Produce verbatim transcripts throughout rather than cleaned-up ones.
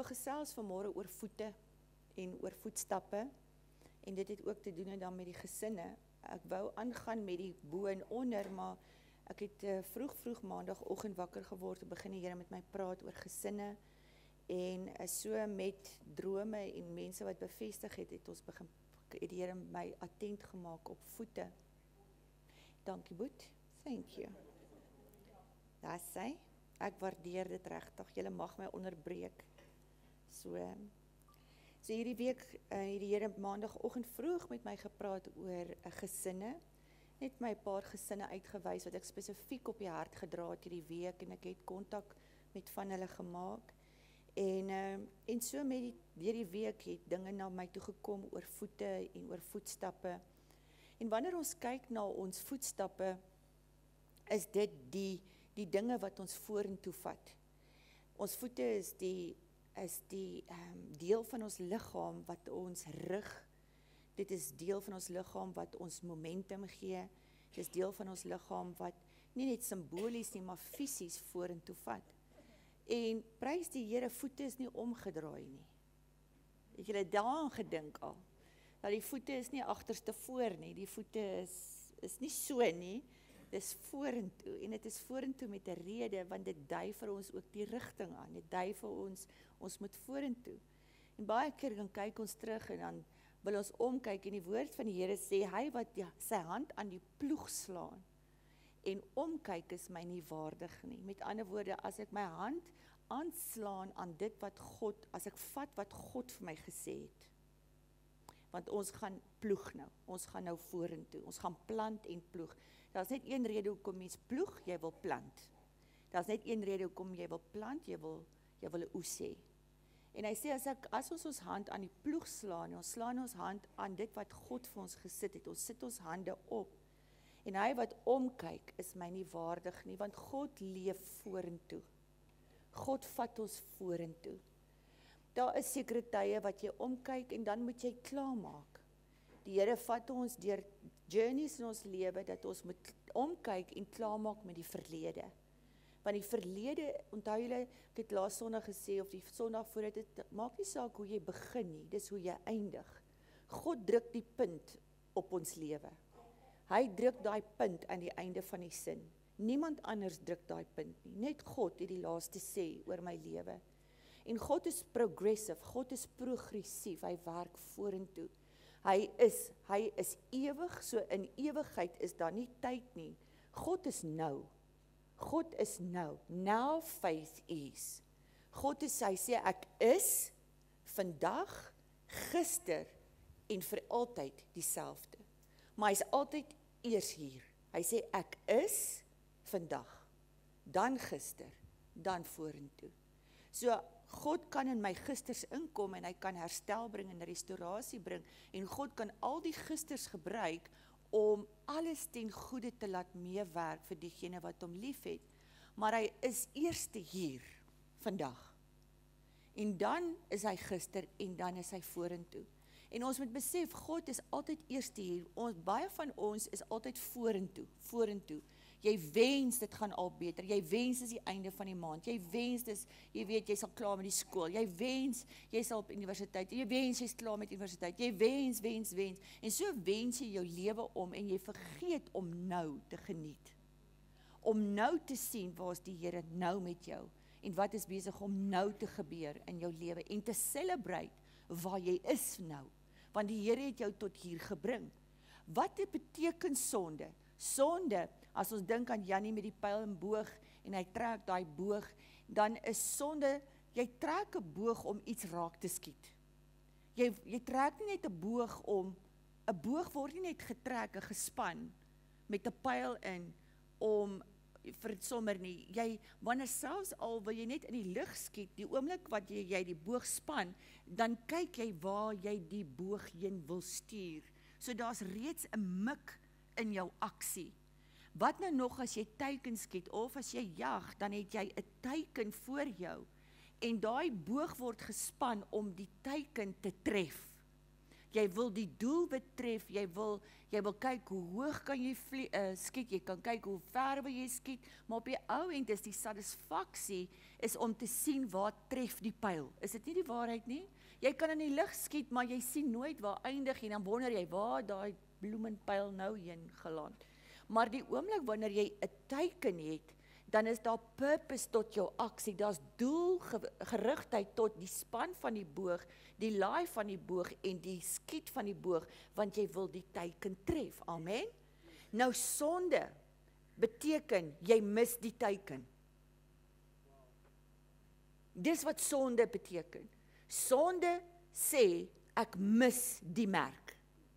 gesels vanmôre oor voete en oor voetstappe, en dit het ook te doen dan met die gesinne. Ek wou aangaan met die bo en onder, maar ek het uh, vroeg vroeg maandagoggend wakker geword, en begin die Here met my praat oor gesinne, en uh, so met drome en mense wat bevestig het, het ons begin, het die Here my attent gemaak op voete. Dankie Boet, thank you. Daar sê, ek waardeer dit regtig, julle mag my onderbreek. So, so hierdie week uh, het die Here maandagoggend vroeg met my gepraat oor uh, gesinne, net my paar gesinne uitgewys wat ek spesifiek op die hart gedra het hierdie week, en ek het kontak met van hulle gemaak. En, uh, en so met die, hierdie week het dinge na my toe gekom oor voete en oor voetstappe. En wanneer ons kyk na ons voetstappe, is dit die, die dinge wat ons vorentoe vat. Ons voete is die, is die um, deel van ons liggaam wat ons rig. Dit is deel van ons liggaam wat ons momentum gee. Dit is deel van ons liggaam wat nie net simbolies nie, maar fisies vorentoe vat. En prys die Here, voete is nie omgedraai nie. Het julle daaraan gedink al? Dat die voete is nie agterste voor nie, die voete is, is nie so nie, dit is vorentoe, en dit is vorentoe met 'n rede, want dit dui vir ons ook die rigting aan, dit dui vir ons, ons moet vorentoe. En baie keer dan kyk ons terug, en dan wil ons omkyk, en die woord van die Here sê, hy wat ja, sy hand aan die ploeg slaan, en omkyk is my nie waardig nie. Met ander woorde, as ek my hand aanslaan aan dit wat God, as ek vat wat God vir my gesê het, want ons gaan ploeg nou, ons gaan nou vorentoe, ons gaan plant en ploeg. Daar is net een rede hoekom mens ploeg, jy wil plant. Daar is net een rede hoekom jy wil plant, jy wil, jy wil 'n oes hê. En hy sê, as, ek, as ons ons hand aan die ploeg slaan, ons slaan ons hand aan dit wat God vir ons gesit het, ons sit ons hande op, en hy wat omkyk, is my nie waardig nie, want God leef vorentoe. God vat ons vorentoe. Daar is sekere tye wat jy omkyk, en dan moet jy klaarmaak. Die Here vat ons deur journeys in ons lewe, dat ons moet omkyk en klaarmaak met die verlede. Want die verlede, onthou julle, ek het laas Sondag gesê, of die Sondag voor dit, het maak nie saak hoe jy begin nie, dis hoe jy eindig. God druk die punt op ons lewe. Hy druk daai punt aan die einde van die sin. Niemand anders druk daai punt nie. Net God het die laaste sê oor my lewe. En God is progressive, God is progressief, hy werk vorentoe. Hy is, hy is ewig, so in ewigheid is daar nie tyd nie. God is nou. God is nou. Now faith is. God is, hy sê, ek is vandag, gister en vir altyd dieselfde. Maar hy is altyd eers hier. Hy sê, ek is vandag, dan gister, dan vorentoe. So, God kan in my gisters inkom, en hy kan herstel bring en restaurasie bring, en God kan al die gisters gebruik, om alles ten goeie te laat meewerk vir diegene wat hom lief het. Maar hy is eerste hier, vandag. En dan is hy gister, en dan is hy vorentoe. En ons moet besef, God is altyd eerste hier. Ons, baie van ons is altyd vorentoe, vorentoe. Jy wens dit gaan al beter, jy wens is die einde van die maand, jy wens dis, jy weet, jy sal klaar met die skool, jy wens, jy sal op universiteit, jy wens, jy is klaar met universiteit, jy wens, wens, wens, en so wens jy jou lewe om, en jy vergeet om nou te geniet, om nou te sien, waar is die Here nou met jou, en wat is besig om nou te gebeur in jou lewe, en te celebrate waar jy is nou, want die Here het jou tot hier gebring. Wat beteken sonde? Sonde, as ons dink aan Jannie met die pyl en boog, en hy trek daai boog, dan is sonde, jy trek 'n boog om iets raak te skiet. Jy, jy trek nie net 'n boog om, 'n boog word nie net getrek en gespan, met 'n pyl in, om, vir sommer nie, jy, wanneer selfs al wil jy net in die lug skiet, die oomblik wat jy, jy die boog span, dan kyk jy waar jy die boog heen wil stuur. So daar's reeds 'n mik in jou aksie. Wat nou nog as jy teiken skiet, of as jy jag, dan het jy 'n teiken voor jou, en daai boog word gespan om die teiken te tref. jy wil die doel betref, jy wil, jy wil kyk hoe hoog kan jy vlie, uh, skiet, jy kan kyk hoe ver wil jy skiet, maar op die ou end is die satisfaksie, is om te sien waar tref die pyl. Is dit nie die waarheid nie? Jy kan in die lug skiet, maar jy sien nooit waar eindig, en dan wonder jy, waar daai bloemenpyl nou heen geland. Maar die oomblik wanneer jy 'n teiken het, dan is daar purpose tot jou aksie, daar's doelgerigtheid tot die span van die boog, die laai van die boog en die skiet van die boog, want jy wil die teiken tref, amen? Nou sonde beteken, jy mis die teiken. Dis wat sonde beteken. Sonde sê, ek mis die merk.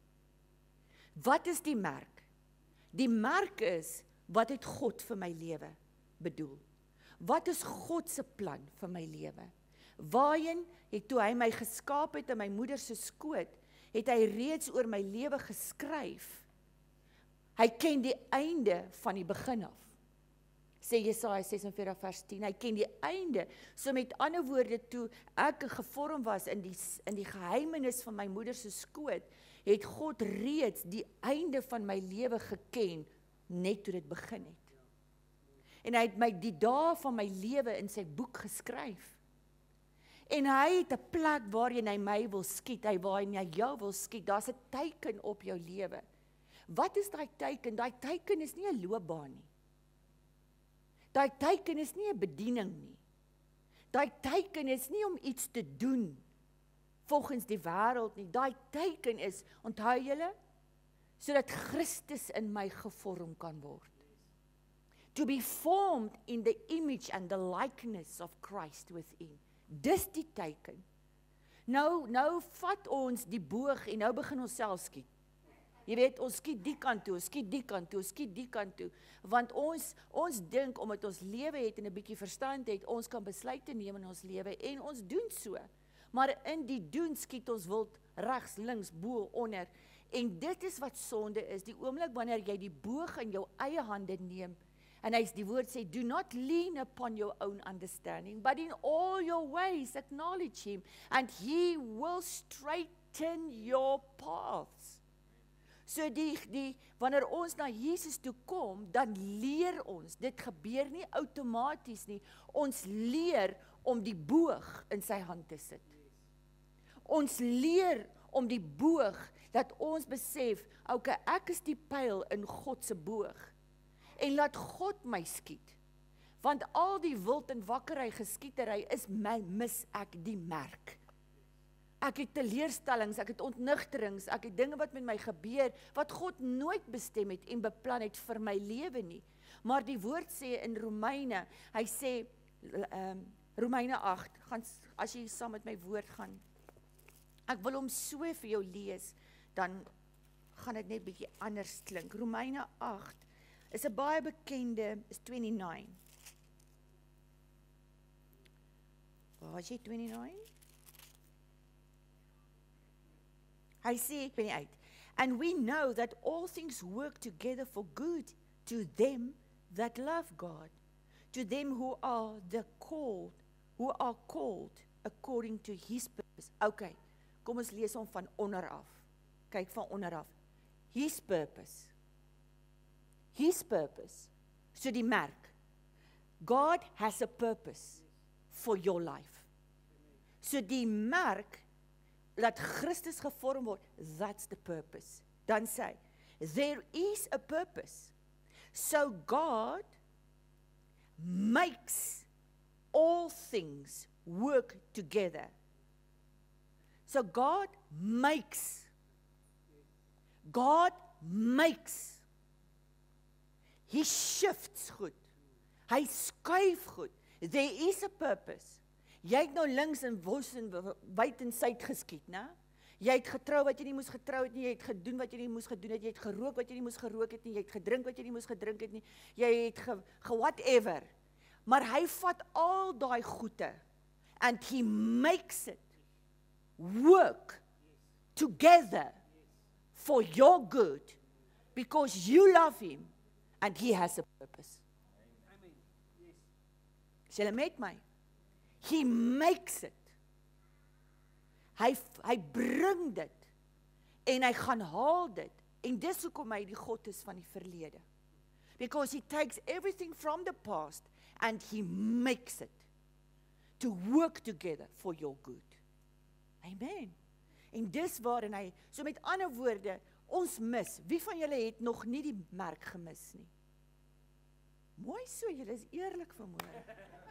Wat is die merk? Die merk is, wat het God vir my lewe bedoel? Wat is God se plan vir my lewe? Waarheen het toe hy my geskaap het in my moeder se skoot, het hy reeds oor my lewe geskryf. Hy ken die einde van die begin af. Sê Jesaja ses en veertig vers tien, hy ken die einde. So met ander woorde, toe ek gevorm was in die, in die geheimenis van my moeder se skoot, het God reeds die einde van my lewe geken, net toe dit begin het. En hy het my die dae van my lewe in sy boek geskryf. En hy het 'n plek waarin hy my wil skiet, hy waarin hy jou wil skiet, daar's 'n teiken op jou lewe. Wat is daai teiken? Daai teiken is nie 'n loopbaan nie. Daai teiken is nie 'n bediening nie. Daai teiken is nie om iets te doen volgens die wêreld nie. Daai teiken is, onthou julle, sodat Christus in my gevorm kan word. To be formed in the image and the likeness of Christ within. Dis die teiken. Nou, nou vat ons die boog en nou begin ons self skiet. Jy weet, ons skiet die kant toe, ons skiet die kant toe, ons skiet die kant toe. Want ons, ons dink, omdat ons lewe het en 'n bietjie verstand het, ons kan besluite neem in ons lewe en ons doen so. Maar in die doen skiet ons wild regs, links, bo, onder. En dit is wat sonde is, die oomblik wanneer jy die boog in jou eie hande neem, en hy die woord sê, do not lean upon your own understanding, but in all your ways acknowledge him, and he will straighten your paths. So die, die, wanneer ons na Jesus toe kom, dan leer ons, dit gebeur nie outomaties nie, ons leer om die boog in sy hand te sit. Ons leer om die boog, dat ons besef, okay, ek is die pyl in God se boog, en laat God my skiet, want al die wild en wakkerry geskietery is my, mis ek die merk. Ek het teleurstellings, ek het ontnigterings, ek het dinge wat met my gebeur, wat God nooit bestem het en beplan het vir my lewe nie. Maar die woord sê in Romeine, hy sê, um, Romeine agt, gaan, as jy saam met my woord gaan, ek wil hom so vir jou lees, dan gaan dit net bietjie anders klink. Romeine agt is 'n baie bekende, is twenty-nine. Waar is jy twenty-nine? Hy sê, twenty-eight, and we know that all things work together for good to them that love God, to them who are the called, who are called according to his purpose. Okay, kom ons lees hom van onder af. Kyk van onder af. His purpose. His purpose. So die merk. God has a purpose for your life. So die merk, dat Christus gevorm word, that's the purpose. Dan sê hy, there is a purpose. So God makes all things work together. So God makes. God makes. He shifts goed. Hy skuif goed. There is a purpose. Jy het nou links en wos en wyd en suid geskiet, né? Jy het getrou wat jy nie moes getrou het nie, jy het gedoen wat jy nie moes gedoen het, jy het gerook wat jy nie moes gerook het nie, jy het gedrink wat jy nie moes gedrink het nie, jy het ge, ge whatever. Maar hy vat al daai goede, and he makes it work together for your good, because you love him, and he has a purpose. Is julle met my? He makes it. Hy, hy bring dit En hy gaan haal dit. En dis hoekom hy die God is van die verlede. Because he takes everything from the past and he makes it to work together for your good. Amen. En dis waarin hy, so met ander woorde, ons mis, wie van julle het nog nie die merk gemis nie? Mooi so, julle is eerlik vanmôre.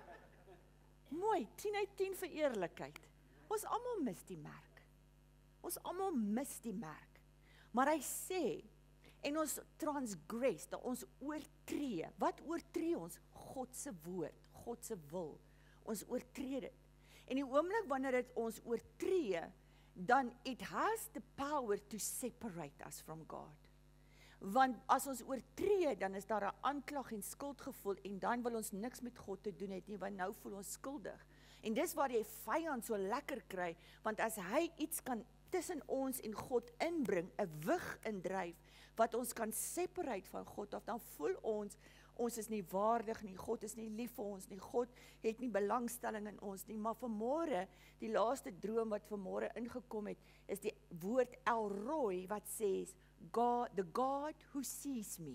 Mooi, tien uit tien vir eerlikheid. Ons almal mis die merk. Ons almal mis die merk. Maar hy sê, en ons transgress, dat ons oortree. Wat oortree ons? God se woord, God se wil. Ons oortree dit. En die oomblik wanneer dit ons oortree, dan it has the power to separate us from God. Want as ons oortree, dan is daar 'n aanklag en skuldgevoel, en dan wil ons niks met God te doen het nie, want nou voel ons skuldig. En dis waar die vyand so lekker kry, want as hy iets kan tussen ons en God inbring, 'n wig indryf, wat ons kan separate van God af, dan voel ons, ons is nie waardig nie, God is nie lief vir ons nie, God het nie belangstelling in ons nie, maar vanmôre, die laaste droom wat vanmôre ingekom het, is die woord El Roi, wat sê, God, the God who sees me.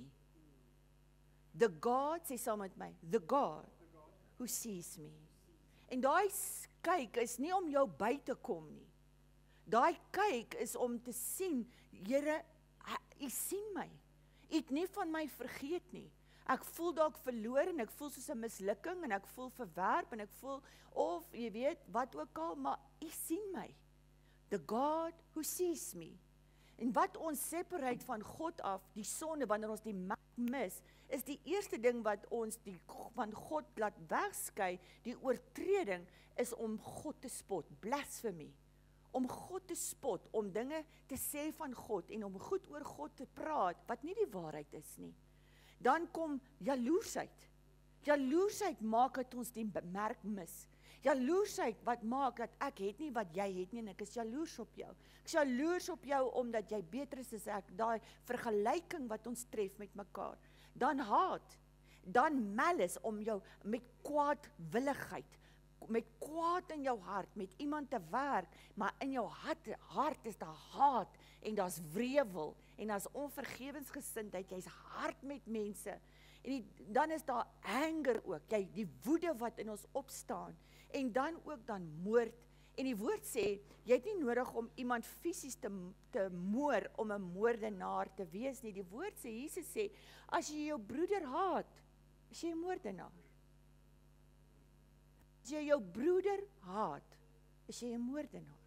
The God, sê saam met my, the God who sees me. En daai kyk is nie om jou by te kom nie. Daai kyk is om te sien, Here, U sien my. U het nie van my vergeet nie. Ek voel dalk verloor en ek voel soos 'n mislukking en ek voel verwerp en ek voel of jy weet wat ook al, maar U sien my. The God who sees me. En wat ons separate van God af, die sonde, wanneer ons die merk mis, is die eerste ding wat ons die, van God laat wegskei, die oortreding, is om God te spot, blasphemy. Om God te spot, om dinge te sê van God, en om goed oor God te praat, wat nie die waarheid is nie. Dan kom jaloersheid. Jaloersheid maak dat ons die merk mis. Jaloersheid wat maak dat ek het nie wat jy het nie, en ek is jaloers op jou. Ek is jaloers op jou, omdat jy beter is as ek, daai vergelyking wat ons tref met mekaar. Dan haat, dan malice, om jou met kwaadwilligheid, met kwaad in jou hart, met iemand te werk, maar in jou hart, hart is daar haat, en daar's wrevel, en daar's onvergewensgesindheid, jy's hard met mense, en die, dan is daar anger ook, jy, die woede wat in ons opstaan, en dan ook dan moord, en die woord sê, jy het nie nodig om iemand fisies te, te moor, om 'n moordenaar te wees nie, die woord sê, Jesus sê, as jy jou broeder haat, is jy 'n moordenaar. As jy jou broeder haat, is jy 'n moordenaar.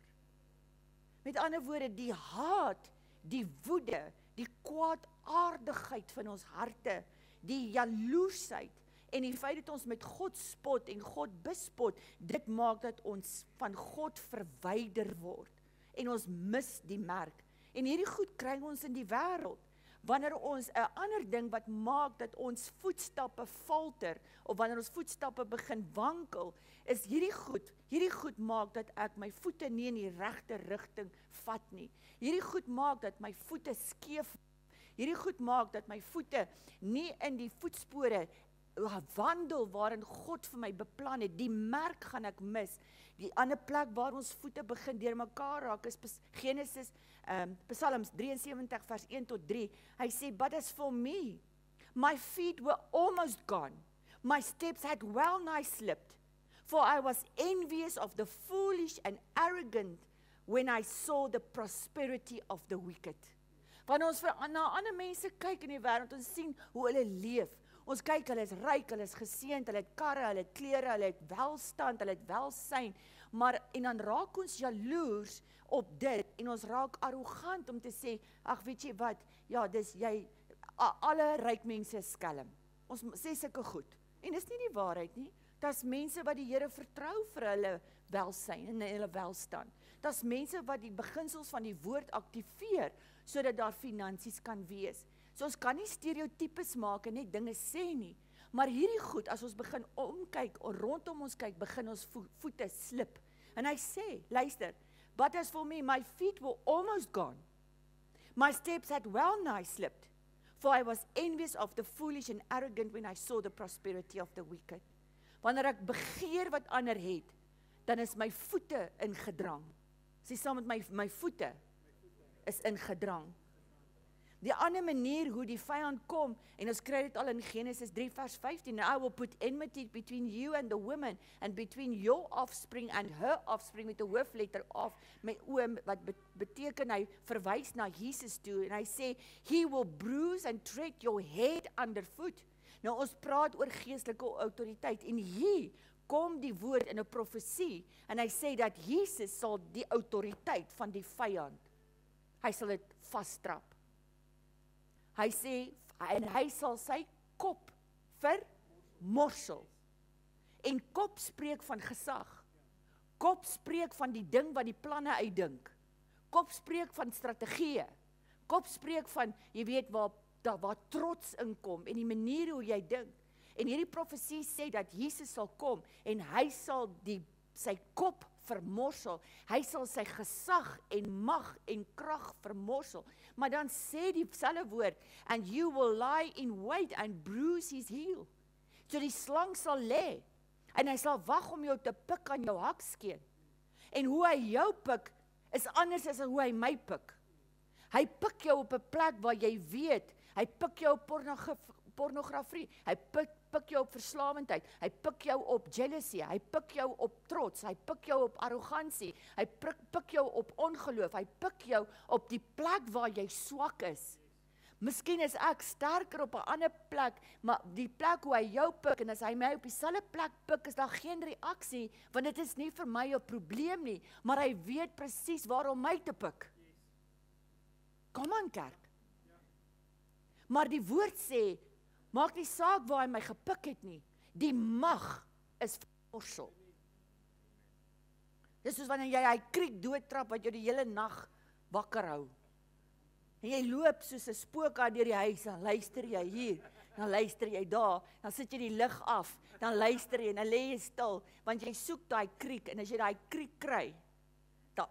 Met ander woorde, die haat, die woede, die kwaadaardigheid van ons harte, die jaloersheid, en die feit dat ons met God spot en God bespot, dit maak dat ons van God verwyder word, en ons mis die merk. En hierdie goed kry ons in die wêreld, wanneer ons 'n ander ding wat maak dat ons voetstappe falter, of wanneer ons voetstappe begin wankel, is hierdie goed, hierdie goed maak dat ek my voete nie in die regte rigting vat nie. Hierdie goed maak dat my voete skeef, hierdie goed maak dat my voete nie in die voetspore wandel waarin God vir my beplan het. Die merk gaan ek mis. Die ander plek waar ons voete begin deur mekaar raak is Genesis, um, Psalms seventy-three vers one tot three. Hy sê, but as for me, my feet were almost gone. My steps had well nigh slipped. For I was envious of the foolish and arrogant when I saw the prosperity of the wicked. Wanneer ons vir, na ander mense kyk in die wêreld, ons sien hoe hulle leef. Ons kyk, hulle is ryk, hulle is geseënd, hulle het karre, hulle het klere, hulle het welstand, hulle het welsyn, maar en dan raak ons jaloers op dit, en ons raak arrogant om te sê, ag weet jy wat, ja, dis jy, alle ryk mense is skelm. Ons sê sulke goed, en dis nie die waarheid nie. Dis mense wat die Here vertrou vir hulle welsyn en hulle welstand. Dis mense wat die beginsels van die woord aktiveer, sodat daar finansies kan wees. So ons kan nie stereotypes maak en net dinge sê nie, maar hierdie goed, as ons begin omkyk, rondom ons kyk, begin ons vo voete slip. En hy sê, luister, but as for me, my feet were almost gone. My steps had well nigh slipped, for I was envious of the foolish and arrogant when I saw the prosperity of the wicked. Wanneer ek begeer wat ander het, dan is my voete in gedrang. Sê saam met my, my voete is in gedrang. Die ander manier hoe die vyand kom, en ons kry dit al in Genesis drie vers vyftien, I will put enmity between you and the woman, and between your offspring and her offspring, met 'n hoofletter af, met oom, wat beteken, hy verwys na Jesus toe, en hy sê, he will bruise and tread your head underfoot. Nou ons praat oor geestelike autoriteit, en hier kom die woord in 'n profesie, en hy sê dat Jesus sal die autoriteit van die vyand, hy sal dit vasstrap. Hy sê, en hy sal sy kop vermorsel. En kop spreek van gesag. Kop spreek van die ding wat die planne uitdink. Kop spreek van strategieë. Kop spreek van, jy weet, waar, waar trots inkom, en die manier hoe jy dink. En hierdie profesie sê dat Jesus sal kom, en hy sal die, sy kop vermorsel. Hy sal sy gesag en mag en krag vermorsel. Maar dan sê die selfe woord, and you will lie in wait and bruise his heel. So die slang sal lê, en hy sal wag om jou te pik aan jou hakskeen. En hoe hy jou pik, is anders as hoe hy my pik. Hy pik jou op 'n plek waar jy weet, hy pik jou op pornografie, hy pik, pik jou op verslawendheid, hy pik jou op jealousy, hy pik jou op trots, hy pik jou op arrogansie, hy pik, pik jou op ongeloof, hy pik jou op die plek waar jy swak is. Miskien is ek sterker op 'n ander plek, maar die plek hoe hy jou pik, en as hy my op dieselfde plek pik, is daar geen reaksie, want dit is nie vir my 'n probleem nie, maar hy weet presies waarom my te pik. Kom aan, kerk. Maar die woord sê, maak nie saak waar hy my gepik het nie, die mag is vermorsel. Dis soos wanneer jy hy kriek doodtrap, wat jou die hele nag wakker hou. En jy loop soos 'n spook aan deur die huis, dan luister jy hier, dan luister jy daar, dan sit jy die lig af, dan luister jy, en dan lê jy stil, want jy soek daai kriek, en as jy daai kriek kry, dan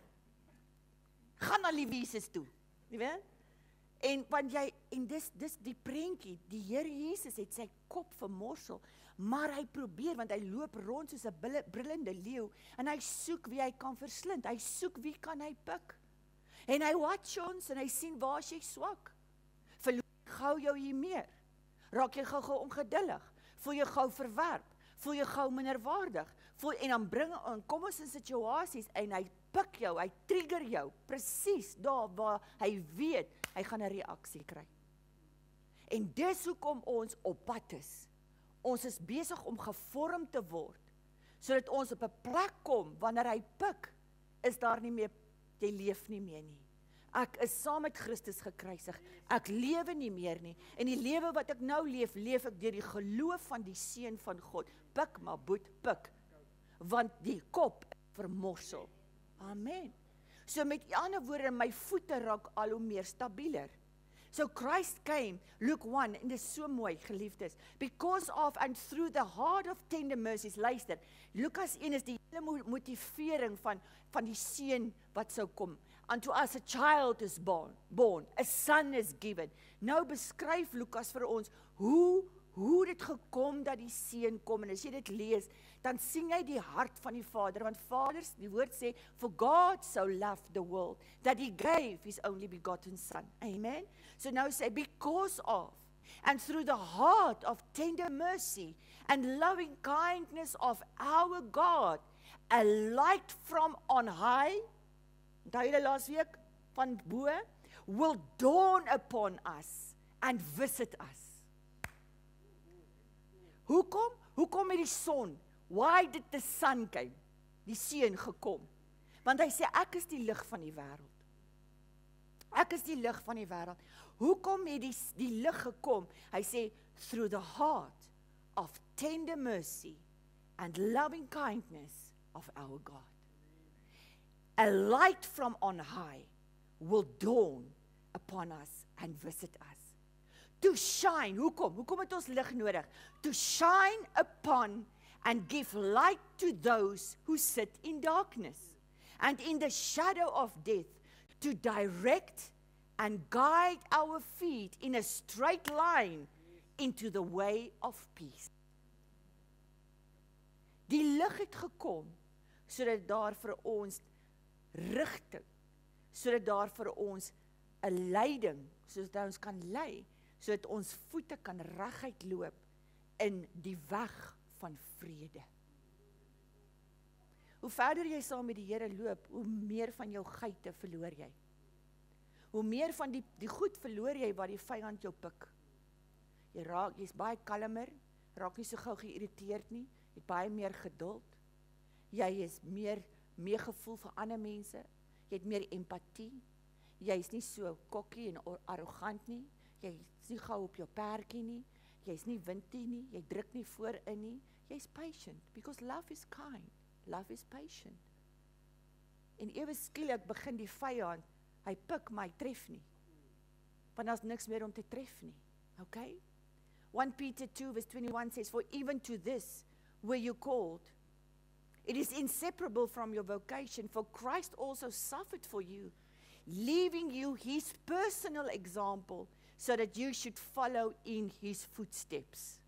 gaan na Jesus toe, jy weet? En want jy, en dis, dis die prentjie, die Here Jesus het sy kop vermorsel, maar hy probeer, want hy loop rond soos 'n brullende leeu, en hy soek wie hy kan verslind, hy soek wie kan hy pik. En hy watch ons, en hy sien waar is jy swak. Verloor jy gou jou hier meer? Raak jy gou-gou ongeduldig? Voel jy gou verwerp? Voel jy gou minderwaardig? Voel, en dan bring, en kom ons in situasies, en hy pik jou, hy trigger jou, presies daar waar hy weet, hy gaan 'n reaksie kry. En dis hoekom ons op pad is. Ons is besig om gevorm te word, sodat ons op 'n plek kom, wanneer hy pik, is daar nie meer, jy leef nie meer nie. Ek is saam met Christus gekruisig, ek lewe nie meer nie, en die lewe wat ek nou leef, leef ek deur die geloof van die Seun van God. Pik maar boet, pik, want die kop vermorsel. Amen. So met ander woorde, my voete raak al hoe meer stabieler. So Christ came, Luke one, en dit is so mooi, geliefdes, because of and through the heart of tender mercies, luister, Lukas one is die hele motivering van, van die seun wat sou kom. Unto us a child is born, born, a son is given. Nou beskryf Lukas vir ons, hoe, hoe dit gekom dat die seun kom, en as jy dit lees, dan sien jy die hart van die Vader, want Vaders, die woord sê, for God so loved the world, that he gave his only begotten son. Amen? So now say, because of, and through the heart of tender mercy, and loving kindness of our God, a light from on high, onthou julle laas week, van bo, will dawn upon us, and visit us. Hoekom? Hoekom het die son? Why did the sun came? Die seun gekom. Want hy sê, ek is die lig van die wêreld. Ek is die lig van die wêreld. Hoekom het die, die lig gekom? Hy sê, through the heart of tender mercy and loving kindness of our God. A light from on high will dawn upon us and visit us. To shine, hoekom? Hoekom het ons lig nodig? To shine upon and give light to those who sit in darkness and in the shadow of death, to direct and guide our feet in a straight line into the way of peace. Die lig het gekom, sodat daar vir ons rigting, sodat daar vir ons 'n leiding, sodat hy ons kan lei, sodat ons voete kan reguit loop in die weg van vrede. Hoe verder jy saam met die Here loop, hoe meer van jou geite verloor jy. Hoe meer van die, die goed verloor jy waar die vyand jou pik. Jy raak, jy's baie kalmer, raak nie so gou geïrriteerd nie, jy het baie meer geduld, jy is meer meegevoel vir ander mense, jy het meer empatie, jy is nie so kokkie en arrogant nie, jy is nie gou op jou perdjie nie, jy is nie windie nie, jy druk nie voorin nie, jy is patient, because love is kind, love is patient. En ewe skielik begin die vyand, hy pik, maar hy tref nie, want daar's niks meer om te tref nie, okay? First Peter two verse twenty-one says, for even to this were you called. It is inseparable from your vocation, for Christ also suffered for you, leaving you his personal example, so that you should follow in his footsteps.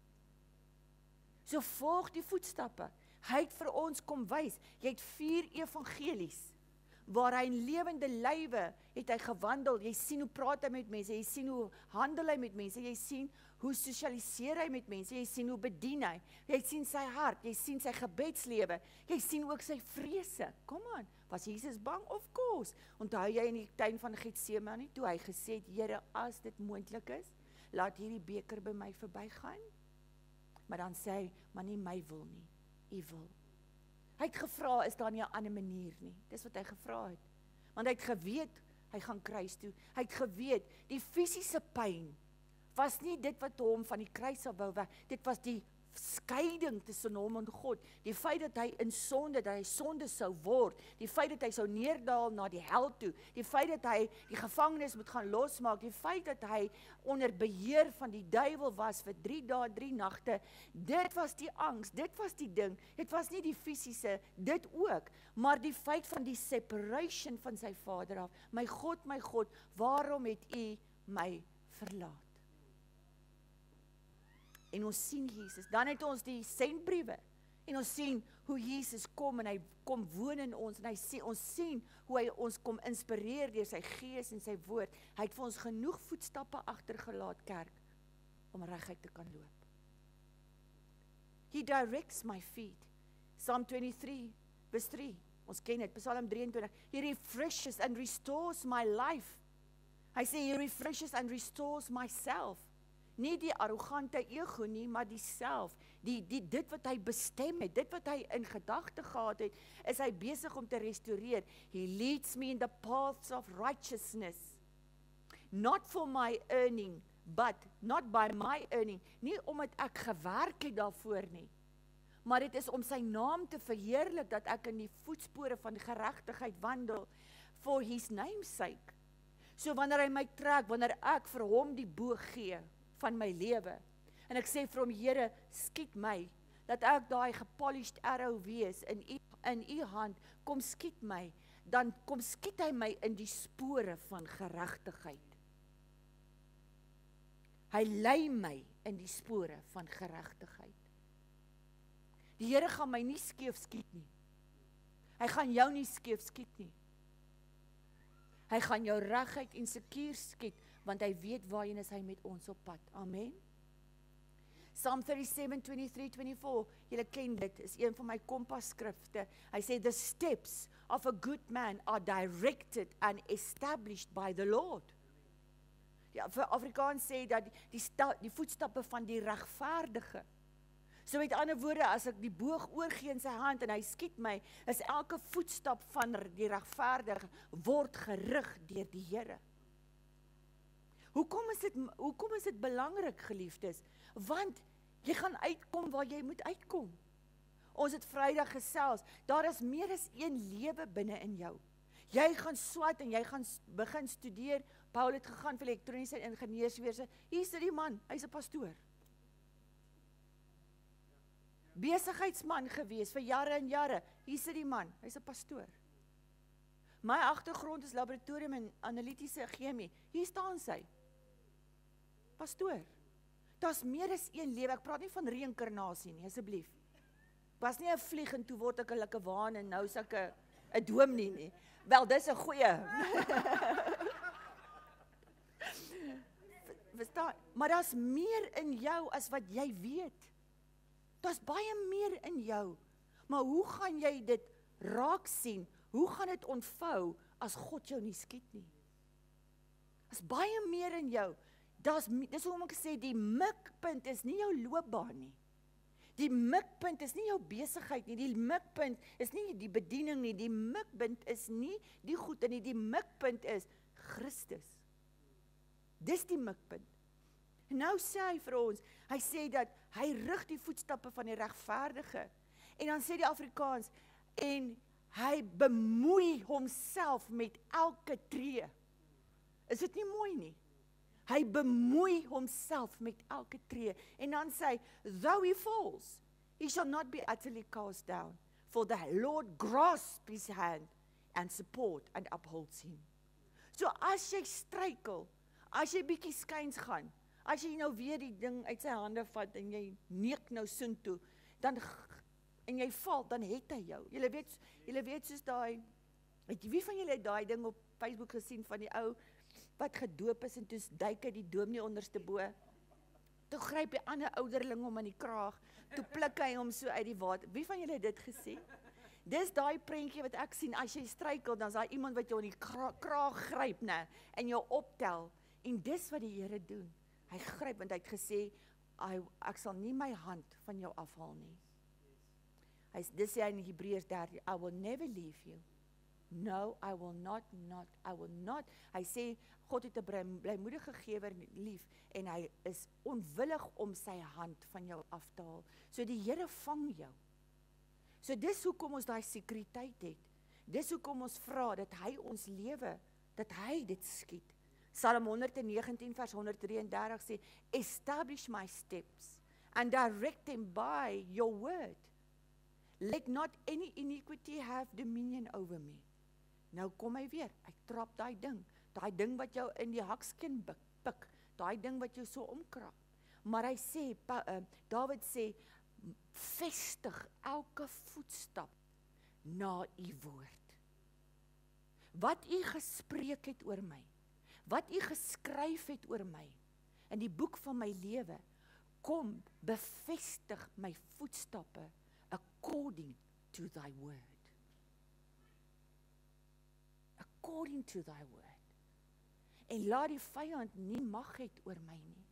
So volg die voetstappe. Hy het vir ons kom wys. Jy het vier evangelies, waar hy in lewende lywe het hy gewandel. Jy sien hoe praat hy met mense, jy sien hoe handel hy met mense, jy sien hoe sosialiseer hy met mense, jy sien hoe bedien hy, jy sien sy hart, jy sien sy gebedslewe, jy sien ook sy vrese. Kom aan, was Jesus bang? Of course. Onthou jy in die tuin van Getsemane, toe hy gesê het, Here, as dit moontlik is, laat hierdie beker by my verbygaan. Maar dan sê hy, maar nie my wil nie, U wil. Hy het gevra, is daar nie 'n ander manier nie? Dis wat hy gevra het. Want hy het geweet, hy gaan kruis toe. Hy het geweet, die fisiese pyn was nie dit wat hom van die kruis af wou weg. Dit was die skeiding tussen hom en God. Die feit dat hy in sonde, dat hy sonde sou word. Die feit dat hy sou neerdaal na die hel toe. Die feit dat hy die gevangenes moet gaan losmaak. Die feit dat hy onder beheer van die duiwel was vir drie dae, drie nagte. Dit was die angs, dit was die ding. Dit was nie die fisiese, dit ook. Maar die feit van die separation van sy Vader af. My God, my God, waarom het U my verlaat? En ons sien Jesus, dan het ons die sendbriewe, en ons sien hoe Jesus kom, en hy kom woon in ons, en hy sê, ons sien hoe hy ons kom inspireer deur sy gees en sy woord. Hy het vir ons genoeg voetstappe agtergelaat, kerk, om reguit te kan loop. He directs my feet. Psalm twenty-three, verse three, ons ken dit, Psalm three-twenty-three, He refreshes and restores my life. Hy sê, He refreshes and restores myself. Nie die arrogante ego nie, maar die self, die, die, dit wat hy bestem het, dit wat hy in gedagte gehad het, is hy besig om te restoreer. He leads me in the paths of righteousness, not for my earning, but not by my earning, nie omdat ek gewerk het daarvoor nie, maar dit is om sy naam te verheerlik, dat ek in die voetspore van geregtigheid wandel, for his name's sake. So wanneer hy my trek, wanneer ek vir hom die boog gee, van my lewe, en ek sê vir hom, Here, skiet my, dat ek daai gepolished arrow wees, in u, in u hand, kom skiet my, dan kom skiet hy my in die spore van geregtigheid. Hy lei my in die spore van geregtigheid. Die Here gaan my nie skeef skiet nie. Hy gaan jou nie skeef skiet nie. Hy gaan jou reguit en sekuur skiet, want hy weet waarheen is hy met ons op pad. Amen. Psalm thirty-seven, twenty-three, twenty-four, julle ken dit, is een van my kompas skrifte. Hy sê, the steps of a good man are directed and established by the Lord. Ja, vir Afrikaans sê dat die, die, sta, die voetstappe van die regverdige. So met ander woorde, as ek die boog oorgee in sy hand en hy skiet my, is elke voetstap van die regverdige word gerig deur die Here. Hoekom is dit, hoekom is dit belangrik, geliefdes? Want jy gaan uitkom waar jy moet uitkom. Ons het Vrydag gesels, daar is meer as een lewe binne in jou. Jy gaan swat en jy gaan begin studeer. Paul het gegaan vir elektroniese ingenieurswese. Hier is die man, hy's 'n pastoor. Besigheidsman gewees vir jare en jare. Hier sit die man, hy's 'n pastoor. My agtergrond is laboratorium en analitiese chemie. Hier staan sy. Pastoor. Daar's meer as een lewe. Ek praat nie van reïnkarnasie nie, asseblief. Was nie 'n vlieg en toe word ek 'n lekker waan en nou is ek 'n 'n dominee nie. Wel, dis 'n goeie. Verstaan? Maar daar's meer in jou as wat jy weet. Daar's baie meer in jou. Maar hoe gaan jy dit raak sien? Hoe gaan dit ontvou as God jou nie skiet nie? Daar's baie meer in jou. Daar's dis hoe ek sê die mikpunt is nie jou loopbaan nie. Die mikpunt is nie jou besigheid nie. Die mikpunt is nie die bediening nie. Die mikpunt is nie die goede nie. Die mikpunt is Christus. Dis die mikpunt. Nou sê hy vir ons, hy sê dat hy rig die voetstappe van die regverdige. En dan sê die Afrikaans, en hy bemoei homself met elke tree. Is dit nie mooi nie? Hy bemoei homself met elke tree. En dan sê hy, though he falls, he shall not be utterly cast down, for the Lord grasps his hand and support and upholds him. So as jy struikel, as jy bietjie skuins gaan, as jy nou weer die ding uit sy hande vat en jy neek nou sin toe, dan en jy val, dan het hy jou. Julle weet, julle weet soos daai, weet jy wie van julle het daai ding op Facebook gesien van die ou wat gedoop is en toe duik hy die dominee onderste bo. Toe gryp die ander ouderling hom aan die kraag, toe pluk hy hom so uit die water. Wie van julle het dit gesien? Dis daai prentjie wat ek sien, as jy struikel, dan is daar iemand wat jou in die kra kraag gryp, né, en jou optel. En dis wat die Here doen. Hy gryp, want hy het gesê, ek sal nie my hand van jou afhaal nie. Hy, dis sê hy in Hebreërs dertien, I will never leave you. No, I will not, not, I will not. Hy sê, God het 'n blymoedige gewer lief, en hy is onwillig om sy hand van jou af te haal. So die Here vang jou. So dis hoekom ons daai sekuriteit het. Dis hoekom ons vra, dat hy ons lewe, dat hy dit skiet. Psalm honderd negentien vers honderd drie en dertig sê, establish my steps, and direct them by your word. Let not any iniquity have dominion over me. Nou kom hy weer, hy trap daai ding, daai ding wat jou in die hakskin pik, daai ding wat jou so omkrap. Maar hy sê, pa, uh, Dawid sê, vestig elke voetstap na u woord. Wat u gespreek het oor my, wat u geskryf het oor my, in die boek van my lewe, kom bevestig my voetstappe according to thy word. According to thy word. En laat die vyand nie mag het oor my nie.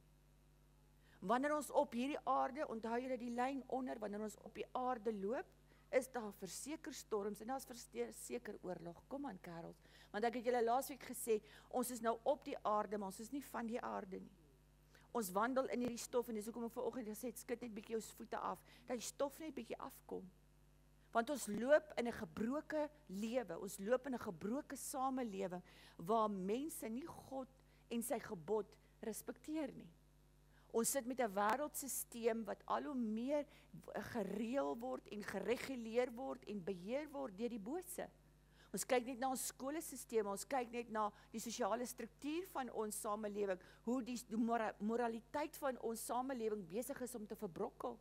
Wanneer ons op hierdie aarde, onthou julle die lyn onder, wanneer ons op die aarde loop, is daar verseker storms, en daar is verseker oorlog. Kom aan, kerels. Want ek het julle laasweek gesê, ons is nou op die aarde, maar ons is nie van die aarde nie. Ons wandel in hierdie stof, en dis hoekom ek vanoggend gesê het, skit net bietjie ons voete af, dat die stof net bietjie afkom. Want ons loop in 'n gebroke lewe, ons loop in 'n gebroke samelewing, waar mense nie God en sy gebod respekteer nie. Ons sit met 'n wêreldsisteem wat al hoe meer gereël word en gereguleer word en beheer word deur die bose. Ons kyk net na ons skoolstelsels, ons kyk net na die sosiale struktuur van ons samelewing, hoe die, die mora, moraliteit van ons samelewing besig is om te verbrokkel.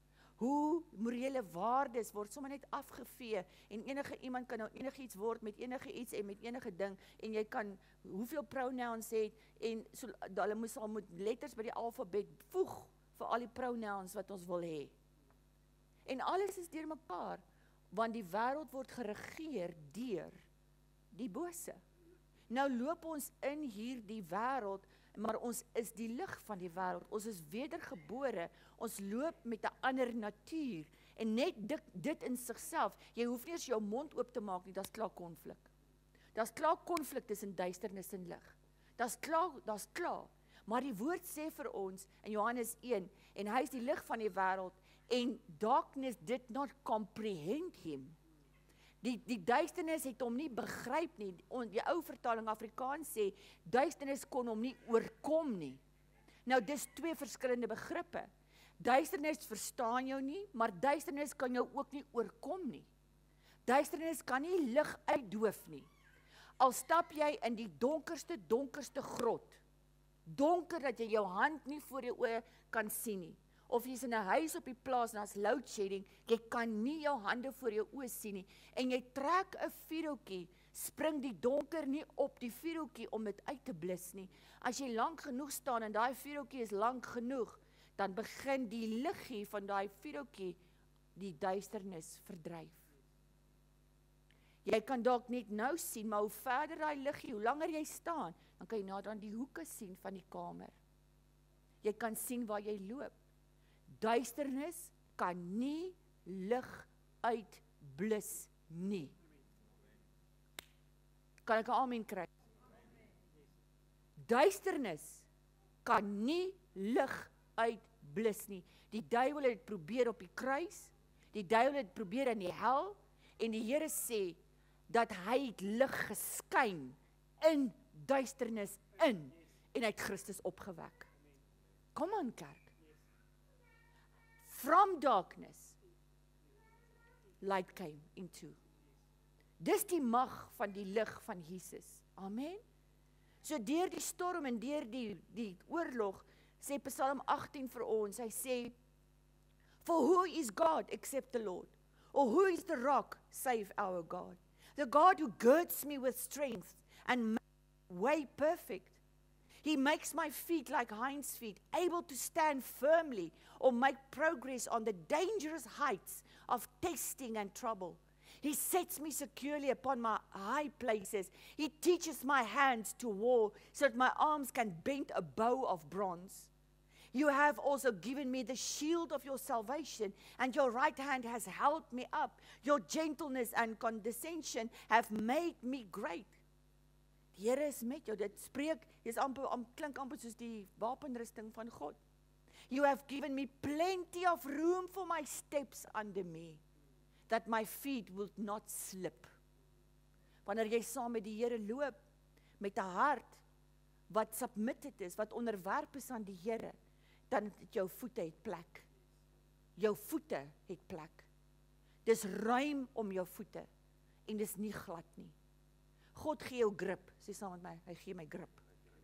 Hoe morele waardes word sommer net afgevee, en enige iemand kan nou enige iets word met enige iets en met enige ding, en jy kan hoeveel pronouns het, en so, hulle moes al moet letters by die alfabet voeg, vir al die pronouns wat ons wil hê. En alles is deur mekaar, want die wêreld word geregeer deur die bose. Nou loop ons in hierdie wêreld, maar ons is die lig van die wêreld, ons is wedergebore, ons loop met 'n ander natuur, en net dit, dit in sigself, jy hoef nie eens jou mond oop te maak nie, daar's klaar konflik. Daar's klaar konflik tussen duisternis en lig. Daar's klaar, daar's klaar. Maar die woord sê vir ons, in Johannes een, en hy is die lig van die wêreld, en darkness did not comprehend him. Die, die duisternis het hom nie begryp nie. Die ou vertaling Afrikaans sê, duisternis kon hom nie oorkom nie. Nou, dis twee verskillende begrippe. Duisternis verstaan jou nie, maar duisternis kan jou ook nie oorkom nie. Duisternis kan nie lig uitdoof nie. Al stap jy in die donkerste, donkerste grot, donker dat jy jou hand nie voor jou oë kan sien nie, of jy's in 'n huis op die plaas en daar's load shedding, jy kan nie jou hande voor jou oë sien nie, en jy trek 'n vuurhoutjie, spring die donker nie op die vuurhoutjie om dit uit te blus nie. As jy lank genoeg staan en daai vuurhoutjie is lank genoeg, dan begin die liggie van daai vuurhoutjie die duisternis verdryf. Jy kan dalk net nou sien, maar hoe verder daai liggie, hoe langer jy staan, dan kan jy nader aan die hoeke sien van die kamer. Jy kan sien waar jy loop. Duisternis kan nie lig uitblus nie. Kan ek 'n amen kry? Duisternis kan nie lig uitblus nie. Die duiwel het probeer op die kruis, die duiwel het probeer in die hel, en die Here sê, dat hy het lig geskyn in duisternis in, en hy het Christus opgewek. Kom aan kerk. From darkness, light came into. Dis die mag van die lig van Jesus. Amen. So deur die storm en deur die, die oorlog, sê Psalm agttien vir ons, hy sê, for who is God except the Lord? Or who is the rock save our God? The God who girds me with strength and makes my way perfect. He makes my feet like hinds feet, able to stand firmly or make progress on the dangerous heights of testing and trouble. He sets me securely upon my high places. He teaches my hands to war so that my arms can bend a bow of bronze. You have also given me the shield of your salvation, and your right hand has held me up. Your gentleness and condescension have made me great. Die Here is met jou. Dit spreek, dis amper, am, klink amper soos die wapenrusting van God. You have given me plenty of room for my steps under me, that my feet will not slip. Wanneer jy saam met die Here loop, met 'n hart wat submitted is, wat onderwerp is aan die Here, dan het jou voete het plek. Jou voete het plek. Dis ruim om jou voete, en dis nie glad nie. God gee jou grip, sê saam met my, hy gee my grip.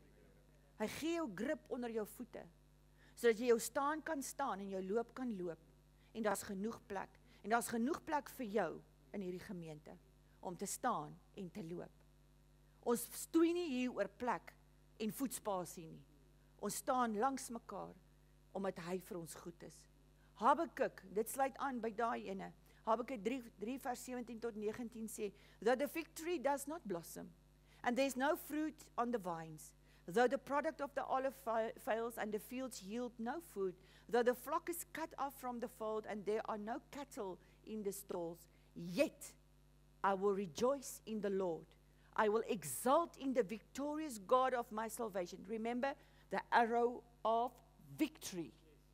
Hy gee jou grip onder jou voete, sodat jy jou staan kan staan, en jou loop kan loop, en daar's genoeg plek, en daar's genoeg plek vir jou, in hierdie gemeente, om te staan en te loop. Ons stoei nie hier oor plek, en voetspasie nie. Ons staan langs mekaar, omdat hy vir ons goed is. Habakuk, dit sluit aan by daai ene. Habakuk drie vers sewentien tot negentien sê, that the fig tree does not blossom, and there is no fruit on the vines, though the product of the olive fails and the fields yield no food, though the flock is cut off from the fold and there are no cattle in the stalls, yet I will rejoice in the Lord. I will exult in the victorious God of my salvation. Remember the arrow of victory.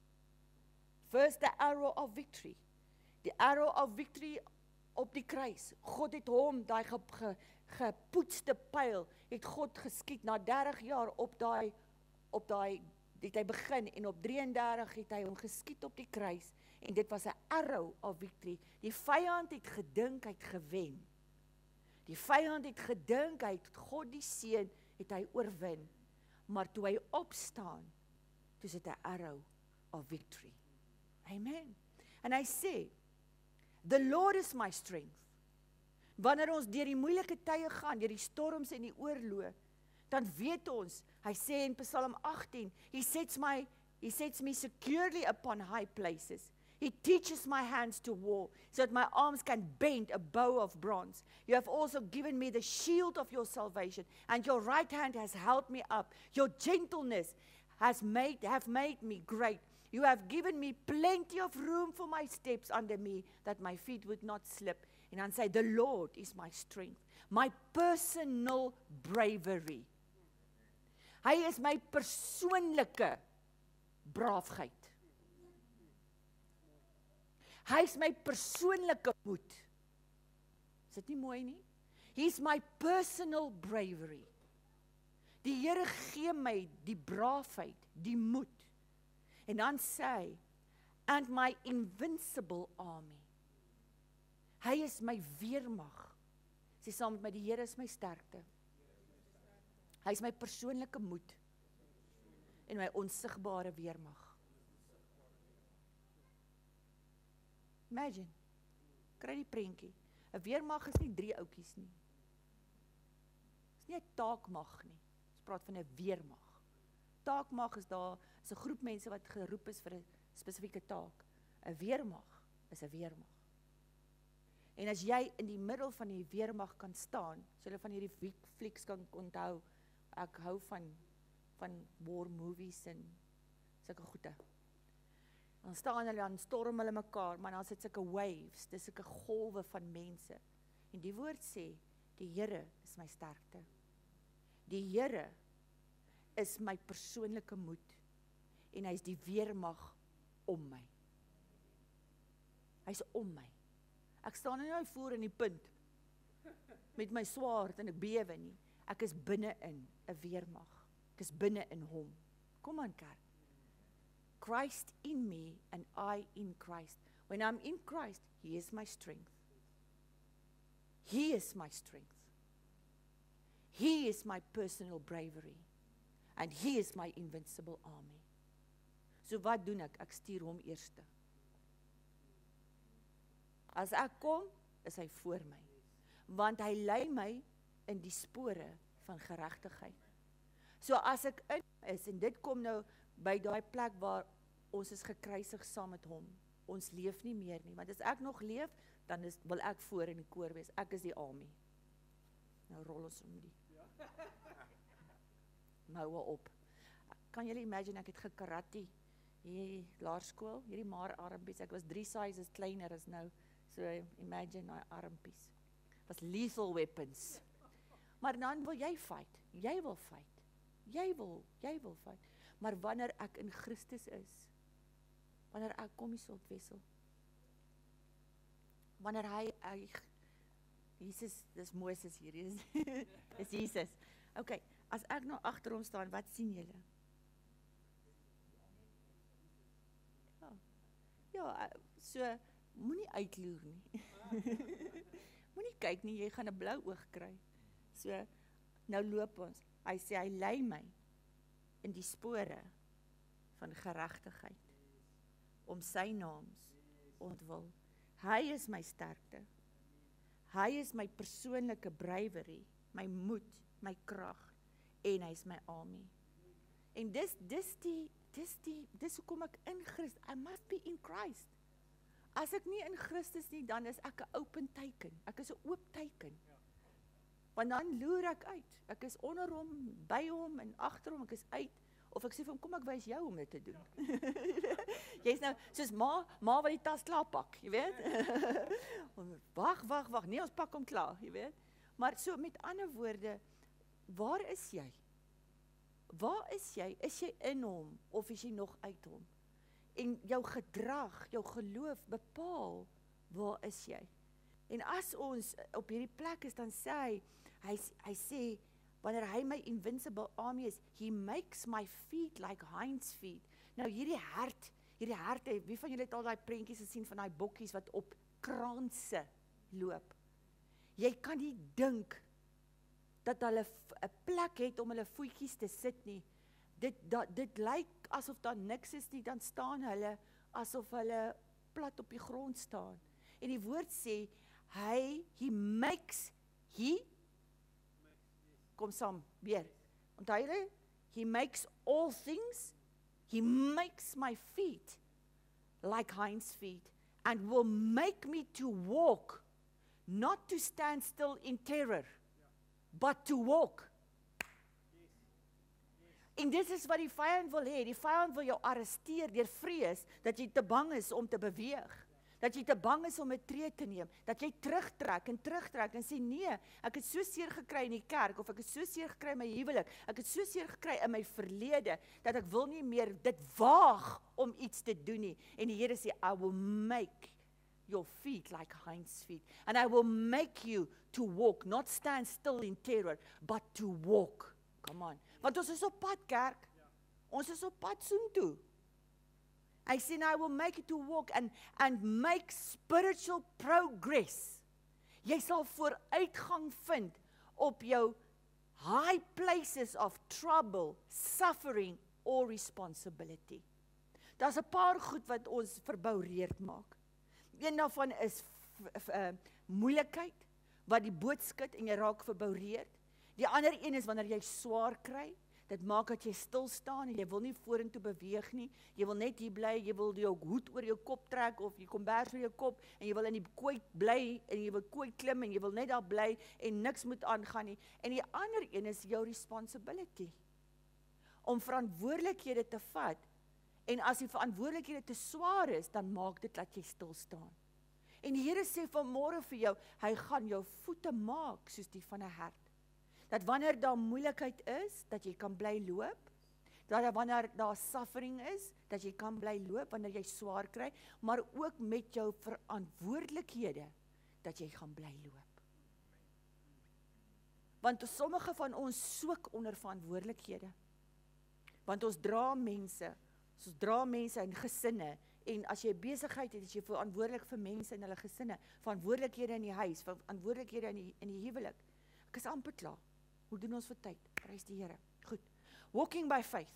First the arrow of victory. Die arrow of victory op die kruis. God het hom, daai ge, ge, gepoetste pyl, het God geskiet na dertig jaar op daai, op daai, het hy begin, en op drieëndertig het hy hom geskiet op die kruis, en dit was 'n arrow of victory. Die vyand het gedink, hy het gewen. Die vyand het gedink, hy het God die seun, het hy oorwin. Maar toe hy opstaan, toe is dit 'n arrow of victory. Amen. En hy sê, the Lord is my strength. Wanneer ons deur die moeilike tye gaan, deur die storms en die oorloë, dan weet ons, hy sê in Psalm agttien, he sets my, he sets me securely upon high places. He teaches my hands to war, so that my arms can bend a bow of bronze. You have also given me the shield of your salvation, and your right hand has held me up. Your gentleness has made, have made me great. You have given me plenty of room for my steps under me, that my feet would not slip. En dan sê, the Lord is my strength, my personal bravery. Hy is my persoonlike braafheid. Hy is my persoonlike moed. Is dit nie mooi nie? He is my personal bravery. Die Here gee my die braafheid, die moed. En dan sê hy, and my invincible army. Hy is my weermag. Sê saam met my, die Here is my sterkte. Hy is my persoonlike moed en my onsigbare weermag. Imagine. Kry die prentjie. 'n Weermag is nie drie ouetjies nie. Dis nie 'n taakmag nie. Ons praat van 'n weermag. Taakmag is daar, is 'n groep mense wat geroep is vir 'n spesifieke taak. 'n Weermag is 'n weermag. En as jy in die middel van die weermag kan staan, as jy van hierdie flieks kan onthou, ek hou van van war movies en sulke goede. Dan staan hulle, dan storm hulle mekaar, maar dan sit sulke waves, dis sulke golwe van mense. En die woord sê, die Here is my sterkte. Die Here is my persoonlike moed. En hy is die weermag om my. Hy is om my. Ek staan nie nou voor in die punt, met my swaard en ek bewe nie. Ek is binne in 'n weermag. Ek is binne in hom. Kom aan kerk. Christ in me and I in Christ. When I'm in Christ, He is my strength. He is my strength. He is my personal bravery. And He is my invincible army. So wat doen ek? Ek stuur hom eerste. As ek kom, is hy voor my. Want hy lei my in die spore van geregtigheid. So as ek in is, en dit kom nou by daai plek waar ons is gekruisig saam met hom. Ons leef nie meer nie, want as ek nog leef, dan is, wil ek voor in die koor wees. Ek is die army. Nou rol ons om die moue op. Kan julle imagine, ek het gekarate hier laerskool, hierdie maar armpies, ek was drie sizes kleiner as nou, so imagine my armpies. Was lethal weapons. Maar dan wil jy fight, jy wil fight, jy wil, jy wil fight. Maar wanneer ek in Christus is, wanneer ek kom die sultwessel, wanneer hy, hy Jesus, dis Moses hier, is, is Jesus. Ok, as ek nou agter hom staan, wat sien julle? Ja, ja so, moenie uitloer nie. Moenie kyk nie, jy gaan 'n blou oog kry. So, nou loop ons. Hy sê, hy lei my in die spore van geregtigheid, om sy naams ontwil. Hy is my sterkte. Hy is my persoonlike bravery, my moed, my krag, en hy is my army. En dis, dis die, dis die, dis hoekom ek in Christus, I must be in Christ. As ek nie in Christus nie, dan is ek 'n open teken, ek is 'n oop teken. Want dan loer ek uit, ek is onder hom, by hom en agter hom, ek is uit, of ek sê vir hom, kom ek wys jou om dit te doen. Jy is nou, soos ma, ma wat die tas klaar pak, jy weet. Wag, wag, wag, nee, ons pak hom klaar, jy weet. Maar so met ander woorde, waar is jy? Waar is jy? Is jy in hom, of is jy nog uit hom? En jou gedrag, jou geloof bepaal, waar is jy? En as ons op hierdie plek is, dan sê hy, hy, hy sê, wanneer hy my invincible army is, he makes my feet like hinds feet. Nou hierdie hert, hierdie hert, wie van julle het al die prentjies gesien van die bokkies wat op kraanse loop? Jy kan nie dink dat hulle 'n plek het om hulle voetjies te sit nie. Dit, dat, dit lyk asof daar niks is nie, dan staan hulle asof hulle plat op die grond staan. En die woord sê, hy, he makes, he, kom saam, weer, onthou julle, he makes all things, he makes my feet like hinds feet, and will make me to walk, not to stand still in terror, but to walk. En dit is wat die vyand wil hê, die vyand wil jou arresteer deur vrees, dat jy te bang is om te beweeg, dat jy te bang is om 'n tree te neem, dat jy terugtrek en terugtrek en sê nee, ek het so seer gekry in die kerk, of ek het so seer gekry in my huwelik, ek het so seer gekry in my verlede, dat ek wil nie meer dit waag om iets te doen nie. En die Here sê, I will make your feet like hinds feet, and I will make you to walk, not stand still in terror, but to walk. Come on. Want ons is op pad, kerk. Ons is op pad soontoe. Hy sê, I will make you to walk and, and make spiritual progress. Jy sal vooruitgang vind op jou high places of trouble, suffering or responsibility. Daar's 'n paar goed wat ons verboureerd maak. Een daarvan is uh, moeilikheid, wat die boot skud en jy raak verboureerd. Die ander een is wanneer jy swaar kry, dit maak dat jy stil staan en jy wil nie vorentoe beweeg nie, jy wil net hier bly, jy wil jou hoed oor jou kop trek of jy kombers oor jou kop en jy wil in die kooi bly en jy wil kooi klim en jy wil net daar bly en niks moet aangaan nie. En die ander een is jou responsibility, om verantwoordelikhede te vat en as die verantwoordelikhede te swaar is, dan maak dit dat jy stil staan. En die Here sê vanmôre vir jou, hy gaan jou voete maak soos die van 'n hert. Dat wanneer daar moeilikheid is, dat jy kan bly loop, dat wanneer daar suffering is, dat jy kan bly loop, wanneer jy swaar kry, maar ook met jou verantwoordelikhede, dat jy gaan bly loop. Want sommige van ons soek onder verantwoordelikhede, want ons dra mense, ons dra mense in gesinne, en as jy besigheid het, is jy verantwoordelik vir mense in hulle gesinne, verantwoordelikhede in die huis, verantwoordelikhede in die, in die huwelik. Ek is amper klaar. Hoe doen ons vir tyd? Prys die Here. Goed. Walking by faith.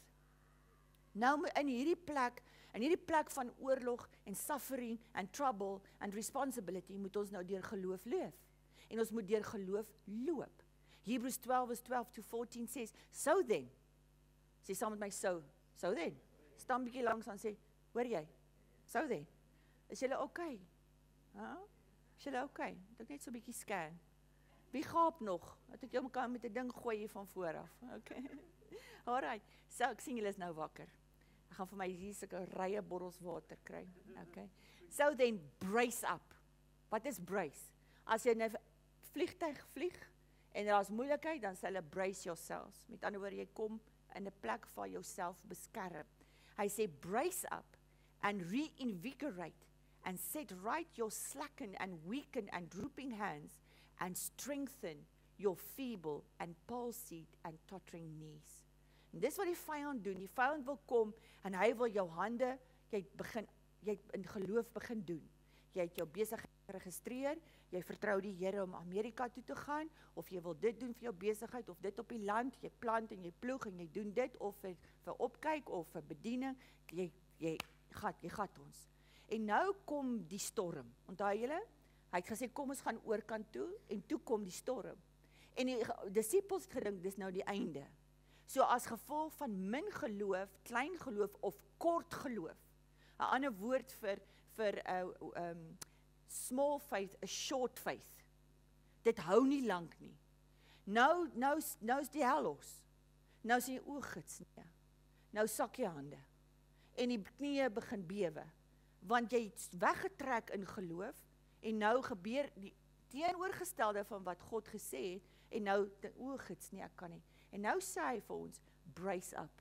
Nou in hierdie plek, in hierdie plek van oorlog en suffering and trouble and responsibility, moet ons nou deur geloof leef. En ons moet deur geloof loop. Hebrews twelve verse twelve to fourteen says, so then, sê saam met my, so, so then, staan bietjie langs aan sê, hoor jy, so then, is julle okay? Huh? Is julle okay? Het ek net so bietjie scan. Wie gaap nog? Dat ek jou mekaar met 'n ding gooi hier van voor af. Okay. Alright. So ek sien julle is nou wakker. Ek gaan vir my hier sulke rye bottels water kry. Okay. So then brace up. Wat is brace? As jy 'n vliegtuig vlieg en daar's moeilikheid, dan sê hulle brace yourselves. Met ander woorde, jy kom in 'n plek waar jouself beskerm. Hy sê brace up and reinvigorate and set right your slackened and weakened and drooping hands and strengthen your feeble and palsied and tottering knees. En dis wat die vyand doen. Die vyand wil kom en hy wil jou hande, jy begin, jy in geloof begin doen. Jy het jou besigheid geregistreer, jy vertrou die Here om Amerika toe te gaan, of jy wil dit doen vir jou besigheid, of dit op die land, jy plant en jy ploeg en jy doen dit, of vir, vir opkyk, of vir bediening, jy, jy gat, jy gat ons. En nou kom die storm, onthou julle? Hy het gesê, kom ons gaan oorkant toe, en toe kom die storm. En die disippels het gedink, dis nou die einde. So as gevolg van min geloof, klein geloof, of kort geloof, 'n ander woord vir, vir uh, um, small faith, a short faith. Dit hou nie lank nie. Nou, nou, nou is die hel los. Nou is die ooggids nie. Nou sak jy hande. En die knieë begin bewe. Want jy het weggetrek in geloof, en nou gebeur die teenoorgestelde van wat God gesê het, en nou, die ooggids nie, ek kan nie. En nou sê hy vir ons, brace up.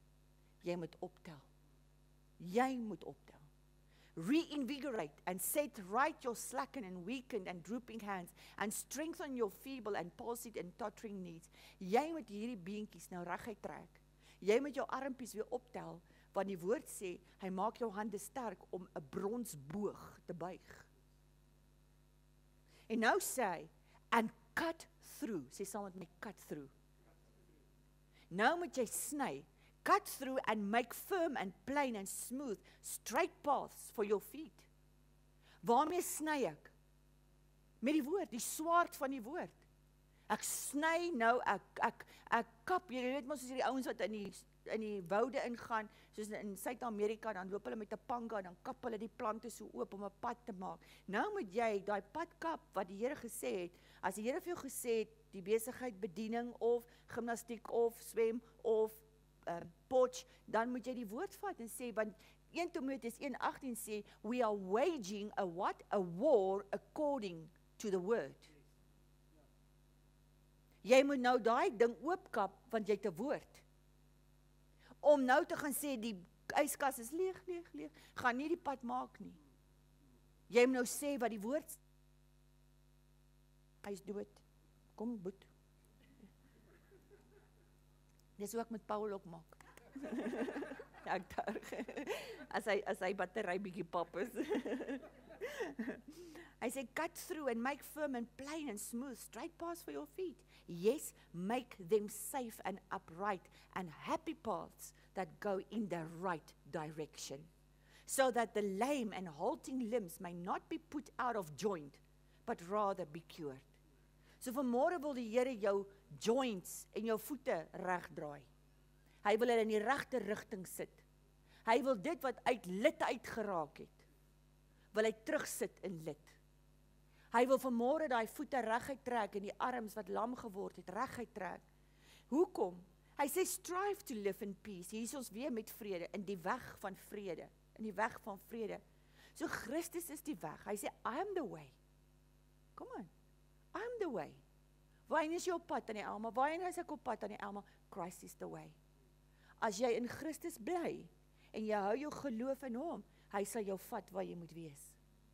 Jy moet optel. Jy moet optel. Reinvigorate and set right your slackened and weakened and drooping hands and strengthen your feeble and palsied and tottering knees. Jy moet hierdie beentjies nou reguit trek. Jy moet jou armpies weer optel, want die woord sê, hy maak jou hande sterk om 'n bronsboog te buig. En nou sê hy, and cut through, sê saam met my, cut through. Nou moet jy sny, cut through and make firm and plain and smooth, straight paths for your feet. Waarmee sny ek? Met die woord, die swaard van die woord. Ek sny nou, ek, ek, ek kap, jy weet mos, as die ouens wat in die, in die woude ingaan, soos in Suid-Amerika, dan loop hulle met 'n panga, dan kap hulle die plante so oop om 'n pad te maak. Nou moet jy daai pad kap, wat die Here gesê het, as die Here vir jou gesê het, die besigheid, bediening, of gimnastiek, of swem, of uh, potch, dan moet jy die woord vat en sê, want Eerste Timoteus een agtien sê, we are waging a what? A war according to the word. Jy moet nou daai ding oopkap, want jy het 'n woord. Om nou te gaan sê, die yskas is leeg, leeg, leeg, gaan nie die pad maak nie. Jy moet nou sê wat die woord, hy is dood, kom boet. Dis hoe ek met Paul ook maak. Ek daar, as hy, as hy battery bietjie pap is. Hy sê, cut through and make firm and plain and smooth, straight paths for your feet. Yes, make them safe and upright and happy paths that go in the right direction. so that the lame and halting limbs may not be put out of joint, but rather be cured. So vanmôre wil die Here jou joints en jou voete regdraai. Hy wil hulle in die regte rigting sit. Hy wil dit wat uit lid uitgeraak het, wil hy terugsit in lid. Hy wil vanmôre daai voete reguit trek en die arms wat lam geword het, reguit trek. Hoekom? Hy sê, strive to live in peace. Hier is ons weer met vrede, in die weg van vrede, in die weg van vrede. So Christus is die weg. Hy sê, I am the way. Come on, I am the way. Waarheen is jy op pad aan die Elma? Waarheen is ek op pad aan die Elma? Christ is the way. As jy in Christus bly, en jy hou jou geloof in hom, hy sal jou vat waar jy moet wees.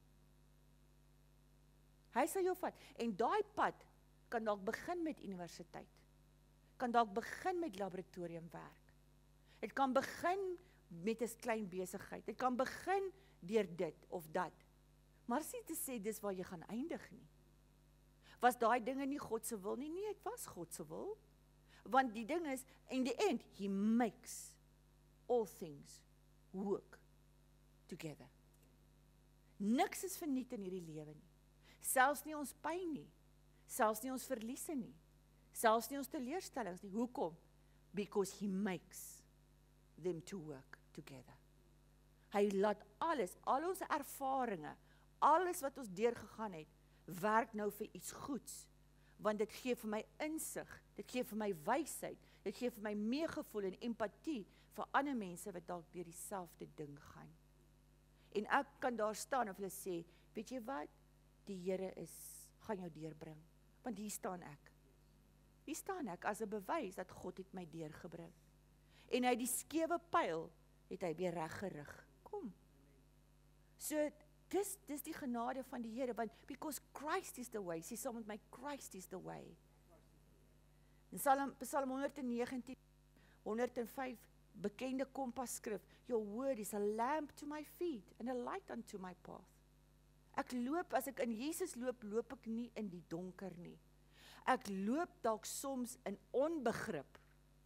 Hy sal jou vat. En daai pad kan dalk begin met universiteit. Kan dalk begin met laboratoriumwerk. Het kan begin met 'n klein besigheid. Dit kan begin deur dit of dat. Maar as jy te sê dis waar jy gaan eindig nie. Was daai dinge nie God se wil nie? Nee, dit was God se wil. Want die ding is, in the end, he makes all things work together. Niks is verniet in hierdie lewe nie. Selfs nie ons pyn nie. Selfs nie ons verliese nie. Selfs nie ons teleurstellings nie. Hoekom? Because he makes them to work together. Hy laat alles, al ons ervarings, alles wat ons deurgegaan het, werk nou vir iets goeds. Want dit gee vir my insig, dit gee vir my wysheid, dit gee vir my meegevoel en empatie vir ander mense wat dalk deur dieselfde ding gaan. En ek kan daar staan en hulle sê, weet jy wat? Die Here is, gaan jou deurbring. Want hier staan ek. Hier staan ek as 'n bewys dat God het my deurgebring. En hy die skewe pyl het hy weer reggerig. Kom. So dis dis die genade van die Here, want because Christ is the way. Sê saam met my, Christ is the way. In Psalm Psalm honderd negentien, honderd vyf, bekende kompas-skrif, your word is a lamp to my feet and a light unto my path. Ek loop, as ek in Jesus loop, loop ek nie in die donker nie. Ek loop dalk soms in onbegrip.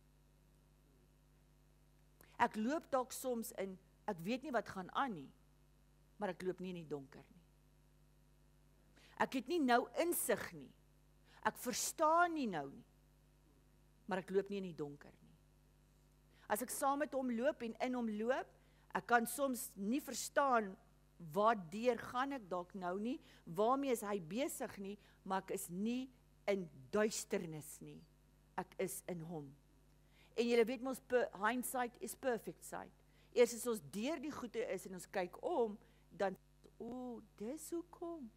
Ek loop dalk soms in, ek weet nie wat gaan aan nie, maar ek loop nie in die donker nie. Ek het nie nou insig nie. Ek verstaan nie nou nie, maar ek loop nie in die donker nie. As ek saam met hom loop en in hom loop, ek kan soms nie verstaan waardeur gaan ek dalk nou nie, waarmee is hy besig nie, maar ek is nie in duisternis nie. Ek is in hom. En julle weet mos, hindsight is perfect sight. Eers as ons deur die goeie is en ons kyk om, dan, o, dis hoekom.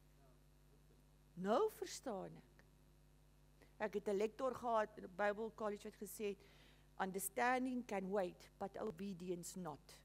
Nou verstaan ek. Ek het 'n lektor gehad in 'n Bible College wat gesê het, understanding can wait, but obedience not.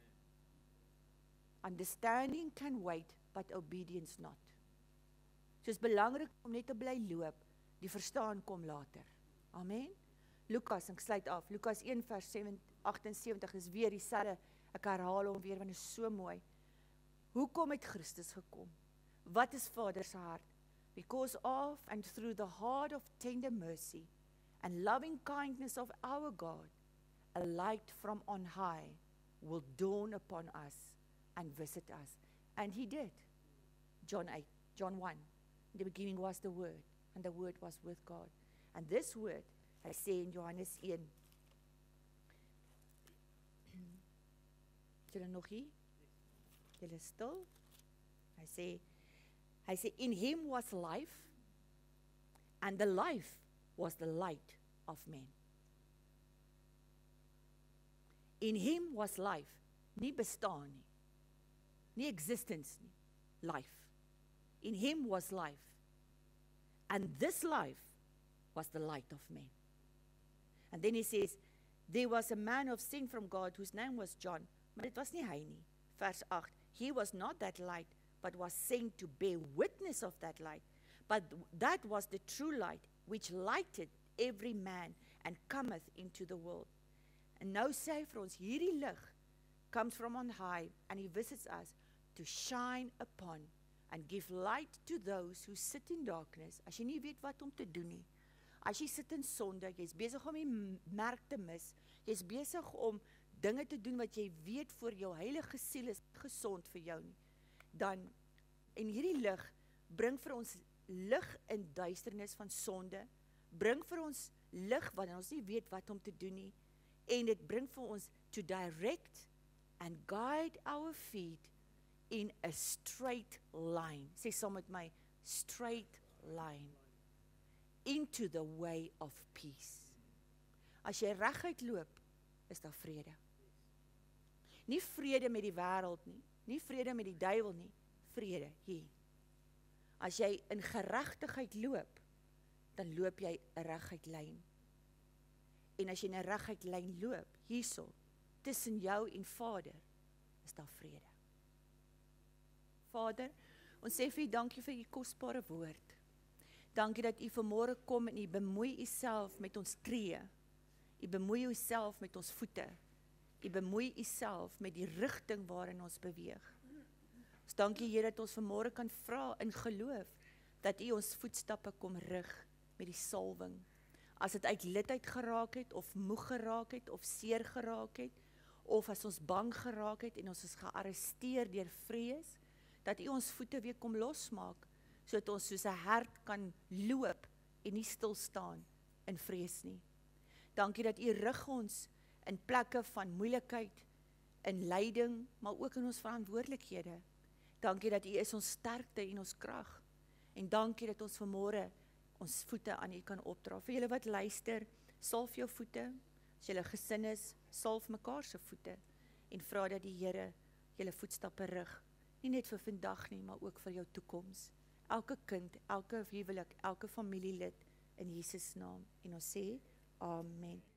Understanding can wait, but obedience not. So is belangrik om net te bly loop, die verstaan kom later. Amen. Lukas, ek sluit af, Lukas een vers agt en sewentig is weer dieselfde, ek herhaal hom weer, want dit is so mooi. Hoekom het Christus gekom? Wat is Vader se hart? Because of and through the heart of tender mercy and loving kindness of our God, a light from on high will dawn upon us and visit us. And he did. John eight, John one. In the beginning was the Word, and the Word was with God. And this Word, I say in Johannes een. Julle nog hier? Julle stil? I say, I say, in him was life, and the life was the light of men. In him was life, nie bestaan nie, nie existence nie, life. In him was life, and this life was the light of men. And then he says, there was a man of sin from God whose name was John, maar dit was nie hy nie. Vers agt, he was not that light, but was sent to bear witness of that light. But that was the true light, which lighted every man and cometh into the world. And nou sê hy vir ons, hierdie lig comes from on high, and he visits us to shine upon and give light to those who sit in darkness. As jy nie weet wat om te doen nie, as jy sit in sonde, jy is besig om die merk te mis, jy is besig om dinge te doen wat jy weet vir jou heilige siel is gesond vir jou nie, dan, en hierdie lig, bring vir ons lig in duisternis van sonde, bring vir ons lig, wanneer ons nie weet wat om te doen nie, en dit bring vir ons to direct and guide our feet in a straight line. Sê saam met my, straight line. Into the way of peace. As jy reguit loop, is daar vrede. Nie vrede met die wêreld nie, nie vrede met die duiwel nie, vrede hier. As jy in geregtigheid loop, dan loop jy 'n reguit lyn. En as jy in 'n reguit lyn loop, hierso, tussen jou en Vader, is daar vrede. Vader, ons sê vir U dankie vir U kosbare woord. Dankie dat U vanmôre kom en U bemoei U self met ons tree. U bemoei U self met ons voete. U bemoei U self met die rigting waarin ons beweeg. Ons dankie Here dat ons vanmôre kan vra in geloof dat U ons voetstappe kom rig met die salwing. As dit uit lidheid geraak het of moeg geraak het of seer geraak het of as ons bang geraak het en ons is gearresteer deur vrees, dat U ons voete weer kom losmaak sodat ons soos 'n hert kan loop en nie stil staan in vrees nie. Dankie dat U rig ons in plekke van moeilikheid, in lyding, maar ook in ons verantwoordelikhede. Dankie dat U is ons sterkte en ons krag. En dankie dat ons vanmôre ons voete aan U kan opdra. Vir julle wat luister, salf jou voete. As julle gesin is, salf mekaar se voete en vra dat die Here julle voetstappe rig. Nie net vir vandag nie, maar ook vir jou toekoms. Elke kind, elke huwelik, elke familielid in Jesus naam. En ons sê, Amen.